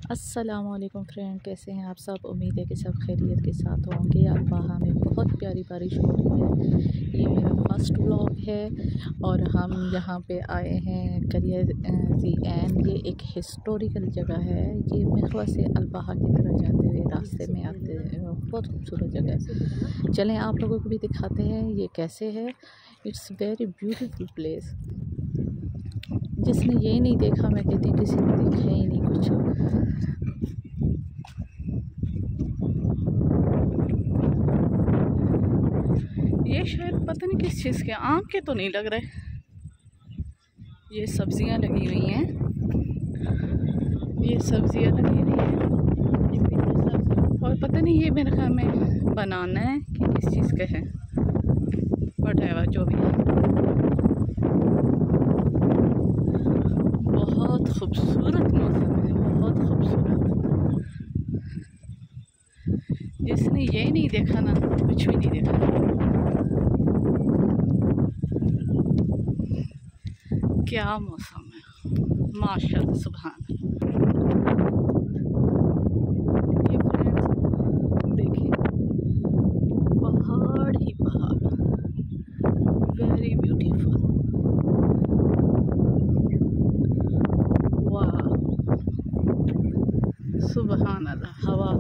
अस्सलामुअलैकुम फ्रेंड, कैसे हैं आप सब। उम्मीद है कि सब खैरियत के साथ होंगे। अल्बाहा में बहुत प्यारी बारिश हो रही है। ये मेरा फर्स्ट व्लॉग है और हम यहाँ पे आए हैं करियर ज़ी एन। ये एक हिस्टोरिकल जगह है। ये मखवा से अल्बाहा की तरफ जाते हुए रास्ते में आते हैं। बहुत खूबसूरत जगह है। चलें आप लोगों को भी दिखाते हैं ये कैसे है। It's very beautiful place. जिसने ये नहीं देखा, मैं कहती हूँ किसी ने देखा ही नहीं कुछ। ये शायद पता नहीं किस चीज़ के, आम के तो नहीं लग रहे। ये सब्जियां लगी हुई हैं, ये सब्जियां लगी हुई हैं और पता नहीं ये मेरे ख्याल में बनाना है कि किस चीज़ का है, वटेवर जो भी है। बहुत खूबसूरत मौसम है, बहुत खूबसूरत। जिसने ये नहीं देखा ना, कुछ भी नहीं देखा। क्या मौसम है, माशाअल्लाह, सुभान अल्लाह। ये फ्रेंड्स देखिए, पहाड़ ही पहाड़, वेरी ब्यूटीफुल। वाह, सुभान अल्लाह। हवा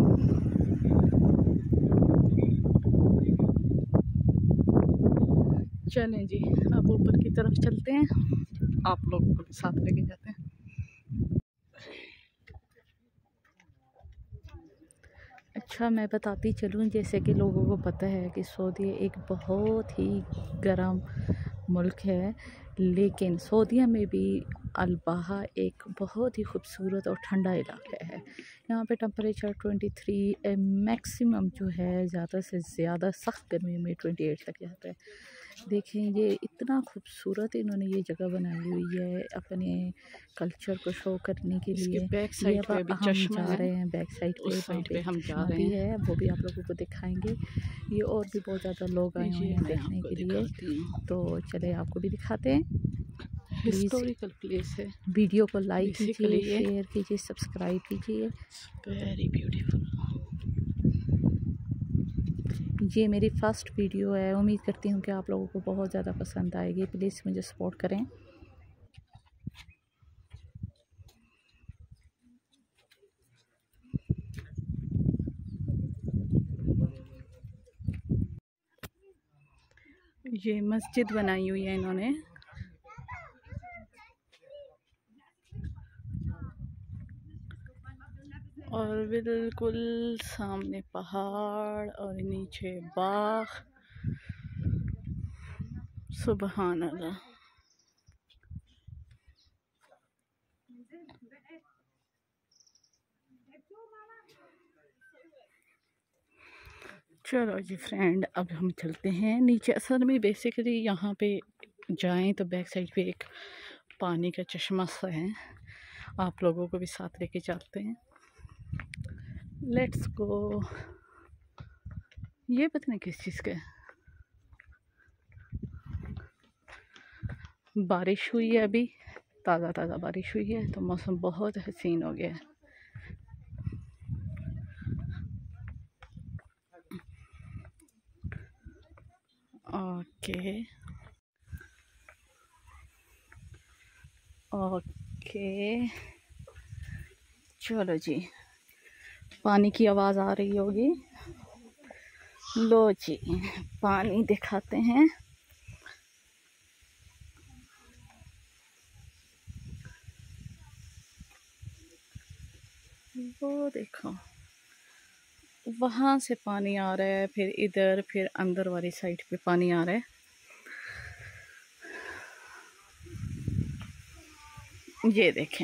चलें जी, अब ऊपर की तरफ चलते हैं, आप लोगों को भी साथ लेके जाते हैं। अच्छा, मैं बताती चलूँ, जैसे कि लोगों को पता है कि सऊदी एक बहुत ही गर्म मुल्क है, लेकिन सऊदीया में भी अल्बाहा एक बहुत ही खूबसूरत और ठंडा इलाका है। यहाँ पे टेम्परेचर 23 मैक्सिमम जो है, ज़्यादा से ज़्यादा सख्त गर्मी में 28 तक जाता है। देखें, ये इतना खूबसूरत इन्होंने ये जगह बनाई हुई है अपने कल्चर को शो करने के लिए। बैक साइड पे भी हम जा रहे हैं बैक साइड पे, उस साइड पे हम जा रहे हैं, वो भी आप लोगों को दिखाएंगे। ये और भी बहुत ज़्यादा लोग आए हुए हैं देखने के लिए, तो चले आपको भी दिखाते हैं। हिस्टोरिकल प्लेस है। वीडियो को लाइक कीजिए, शेयर कीजिए, सब्सक्राइब कीजिए। Very beautiful. ये मेरी फर्स्ट वीडियो है, उम्मीद करती हूँ कि आप लोगों को बहुत ज़्यादा पसंद आएगी। प्लीज़ मुझे सपोर्ट करें। ये मस्जिद बनाई हुई है इन्होंने। और बिल्कुल सामने पहाड़ और नीचे बाग। सुभान अल्लाह। चलो जी फ्रेंड, अब हम चलते हैं नीचे। असल में बेसिकली यहाँ पे जाएं तो बैक साइड पे एक पानी का चश्मा सा है, आप लोगों को भी साथ लेके चलते हैं। Let's go. ये पता नहीं किस चीज़ का है। बारिश हुई है अभी, ताज़ा ताज़ा बारिश हुई है, तो मौसम बहुत हसीन हो गया है। ओके ओके, चलो जी, पानी की आवाज़ आ रही होगी। लो जी, पानी दिखाते हैं। वो देखो, वहाँ से पानी आ रहा है, फिर इधर, फिर अंदर वाली साइड पे पानी आ रहा है। ये देखें,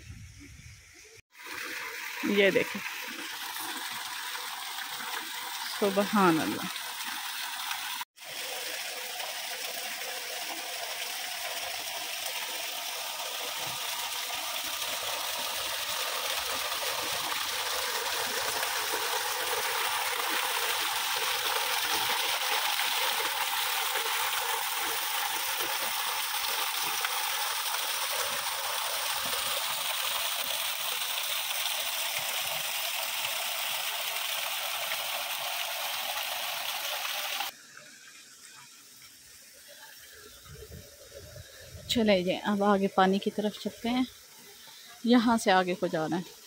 ये देखें, सुभान अल्लाह। चले जाए अब आगे पानी की तरफ चलते हैं, यहाँ से आगे को जाना है।